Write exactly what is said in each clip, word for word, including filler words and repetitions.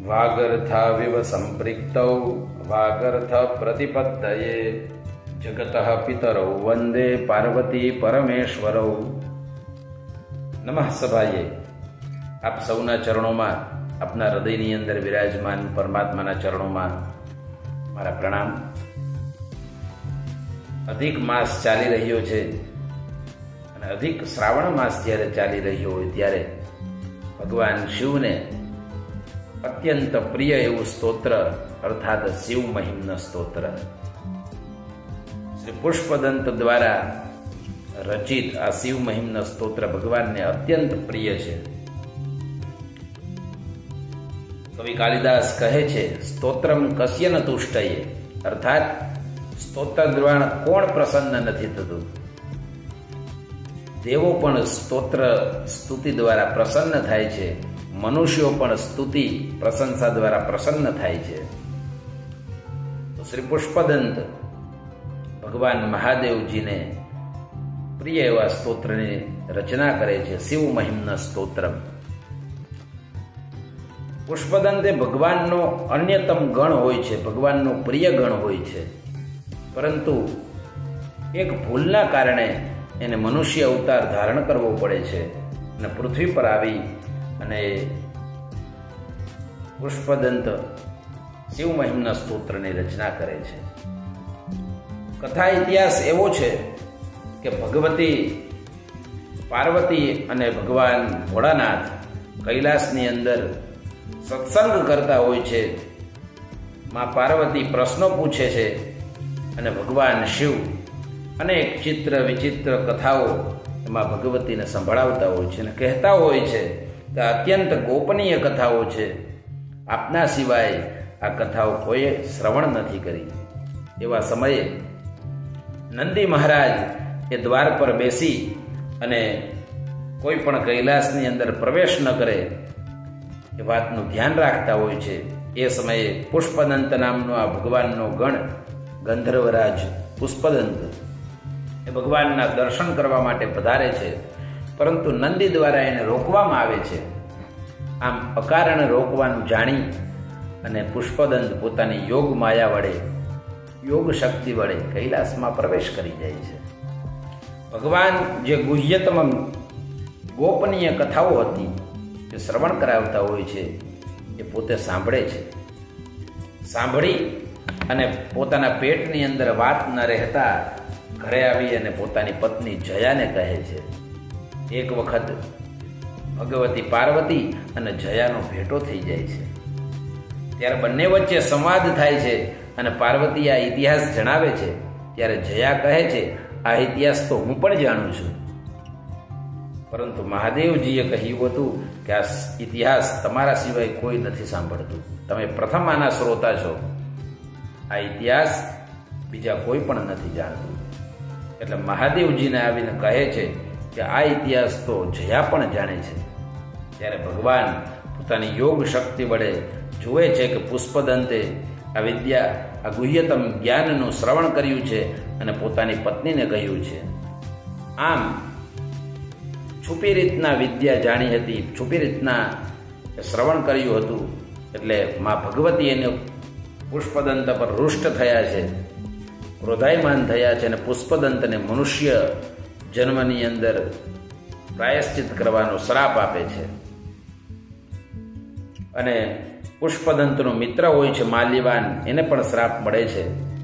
વાગર્થાવિવ સંપૃક્તૌ વાગર્થ પ્રતિપત્તયે જગતઃ પિતરૌ વંદે પાર્વતી પરમેશ્વરૌ. નમઃ સભાએ. આપ સૌના ચરણોમાં, આપના હૃદયની અંદર વિરાજમાન પરમાત્માના ચરણોમાં મારા પ્રણામ. અધિક માસ ચાલી રહ્યો છે અને અધિક શ્રાવણ માસ જ્યારે ચાલી રહ્યો હોય ત્યારે ભગવાન શિવને અત્યંત પ્રિય એવું સ્તોત્ર અર્થાત શિવ મહિમ્ન સ્તોત્ર શ્રી પુષ્પદંત દ્વારા રચિત આ શિવ મહિમ્ન સ્તોત્ર ભગવાનને અત્યંત પ્રિય છે. કવિ કાલિદાસ કહે છે, સ્તોત્રમ કસ્ય ન તુષ્ટયે, અર્થાત સ્તોત્ર દ્વારા કોણ પ્રસન્ન નથી થતું. દેવો પણ સ્તોત્ર સ્તુતિ દ્વારા પ્રસન્ન થાય છે, મનુષ્યો પણ સ્તુતિ પ્રશંસા દ્વારા પ્રસન્ન થાય છે. તો શ્રી પુષ્પદંત ભગવાન મહાદેવજીને પ્રિય એવા સ્તોત્રની રચના કરે છે, શિવ મહિમ્ન સ્તોત્રમ. પુષ્પદંત એ ભગવાનનો અન્યતમ ગણ હોય છે, ભગવાનનો પ્રિય ગણ હોય છે, પરંતુ એક ભૂલના કારણે એને મનુષ્ય અવતાર ધારણ કરવો પડે છે અને પૃથ્વી પર આવી અને પુષ્પદંત શિવ મહિમ્ન સ્તોત્રની રચના કરે છે. કથા ઇતિહાસ એવો છે કે ભગવતી પાર્વતી અને ભગવાન ભોળાનાથ કૈલાસની અંદર સત્સંગ કરતા હોય છે. માં પાર્વતી પ્રશ્નો પૂછે છે અને ભગવાન શિવ અનેક ચિત્ર વિચિત્ર કથાઓ એમાં ભગવતીને સંભળાવતા હોય છે અને કહેતા હોય છે કે અત્યંત ગોપનીય કથાઓ છે, આપના સિવાય આ કથાઓ કોઈએ શ્રવણ નથી કરી. એવા સમયે નંદી મહારાજ એ દ્વાર પર બેસી અને કોઈ પણ કૈલાસની અંદર પ્રવેશ ન કરે એ વાતનું ધ્યાન રાખતા હોય છે. એ સમયે પુષ્પદંત નામનો આ ભગવાનનો ગણ ગંધર્વરાજ પુષ્પદંત એ ભગવાનના દર્શન કરવા માટે પધારે છે, પરંતુ નંદી દ્વારા એને રોકવામાં આવે છે. આમ અકારણ રોકવાનું જાણી અને પુષ્પદંત પોતાની યોગ માયા વડે, યોગ શક્તિ વડે કૈલાસમાં પ્રવેશ કરી જાય છે. ભગવાન જે ગુહ્યતમ ગોપનીય કથાઓ હતી જે શ્રવણ કરાવતા હોય છે એ પોતે સાંભળે છે. સાંભળી અને પોતાના પેટની અંદર વાત ન રહેતા ઘરે આવી અને પોતાની પત્ની જયાને કહે છે. એક વખત ભગવતી પાર્વતી અને જયાનો ભેટો થઈ જાય છે. ત્યારે બંને વચ્ચે સંવાદ થાય છે અને પાર્વતી આ ઇતિહાસ જણાવે છે. ત્યારે જયા કહે છે, આ ઇતિહાસ તો હું પણ જાણું છું, પરંતુ મહાદેવજીએ કહ્યું હતું કે આ ઇતિહાસ તમારા સિવાય કોઈ નથી સાંભળતું, તમે પ્રથમ આના શ્રોતા છો, આ ઇતિહાસ બીજા કોઈ પણ નથી જાણતું. એટલે મહાદેવજીને આવીને કહે છે કે આ ઇતિહાસ તો જયા પણ જાણે છે. ત્યારે ભગવાન પોતાની યોગ શક્તિ વડે જુએ છે કે પુષ્પદંતે આ વિદ્યા, આ ગુહ્યતમ જ્ઞાનનું શ્રવણ કર્યું છે અને પોતાની પત્નીને કહ્યું છે. આમ છુપી રીતના વિદ્યા જાણી હતી, છુપી રીતના શ્રવણ કર્યું હતું. એટલે મા ભગવતી એને પુષ્પદંત પર રૂષ્ટ થયા છે, ક્રોધાયમાન થયા છે અને પુષ્પદંતને મનુષ્ય જન્મની અંદર પ્રાયશ્ચિત કરવાનો શ્રાપ આપે છે. અને પુષ્પદંતનો મિત્ર હોય છે માલ્યવાન, એને પણ શ્રાપ મળે છે.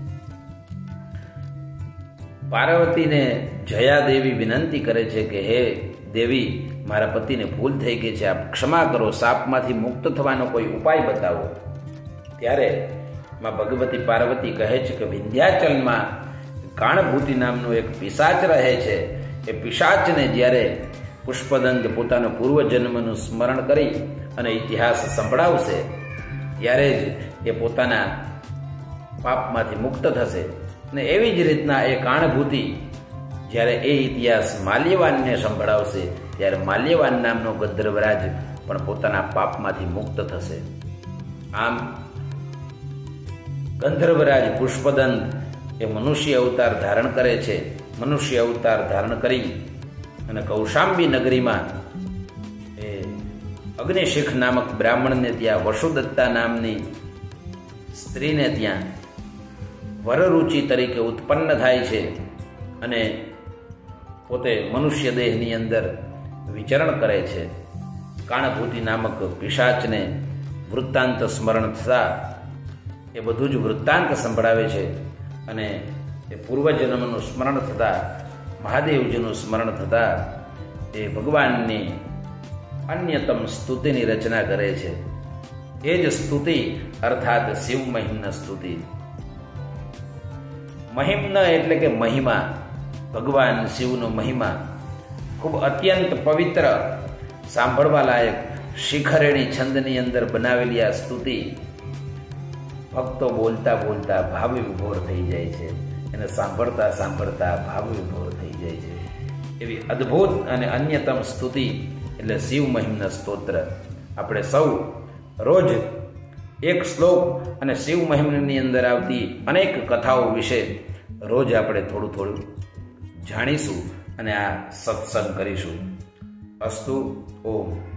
પાર્વતીને જયા દેવી વિનંતી કરે છે કે હે દેવી, મારા પતિને ભૂલ થઈ ગઈ છે, આપ ક્ષમા કરો, શાપમાંથી મુક્ત થવાનો કોઈ ઉપાય બતાવો. ત્યારે માં ભગવતી પાર્વતી કહે છે કે વિંધ્યાચલમાં કાણભૂતિ નામનું એક પિશાચ રહે છે. એ પિશાચને જ્યારે પુષ્પદંત પોતાનો પૂર્વજન્મનું સ્મરણ કરી અને ઇતિહાસ સંભળાવશે ત્યારે જ એ પોતાના પાપમાંથી મુક્ત થશે. ને એવી જ રીતના એ કાણભૂતિ જ્યારે એ ઇતિહાસ માલ્યવાનને સંભળાવશે ત્યારે માલ્યવાન નામનો ગંધર્વરાજ પણ પોતાના પાપમાંથી મુક્ત થશે. આમ ગંધર્વરાજ પુષ્પદંત એ મનુષ્ય અવતાર ધારણ કરે છે. મનુષ્ય અવતાર ધારણ કરી અને કૌશાંબી નગરીમાં એ અગ્નિશિખ નામક બ્રાહ્મણને ત્યાં વસુદત્તા નામની સ્ત્રીને ત્યાં વરરુચિ તરીકે ઉત્પન્ન થાય છે અને પોતે મનુષ્ય દેહની અંદર વિચરણ કરે છે. કાણભૂતિ નામક પિશાચને વૃત્તાંત સ્મરણ થતા એ બધું જ વૃત્તાંત સંભળાવે છે અને એ પૂર્વજન્મનું સ્મરણ થતાં, મહાદેવજીનું સ્મરણ થતાં એ ભગવાનની અન્યતમ સ્તુતિની રચના કરે છે. એ જ સ્તુતિ અર્થાત શિવ મહિમ્ન સ્તુતિ. મહિમ્ન એટલે કે મહિમા, ભગવાન શિવનો મહિમા ખૂબ અત્યંત પવિત્ર, સાંભળવા લાયક શિખરેણી છંદની અંદર બનાવેલી આ સ્તુતિ ભક્તો બોલતા બોલતા ભાવ વિભોર થઈ જાય છે, એને સાંભળતા સાંભળતા ભાવ વિભોર થઈ જાય છે. એવી અદ્ભુત અને અન્યતમ સ્તુતિ એટલે શિવ મહિમ્ન સ્તોત્ર. આપણે સૌ રોજ એક શ્લોક અને શિવ મહિમ્નની અંદર આવતી અનેક કથાઓ વિશે રોજ આપણે થોડું થોડું જાણીશું અને આ સત્સંગ કરીશું. અસ્તુ. ઓમ.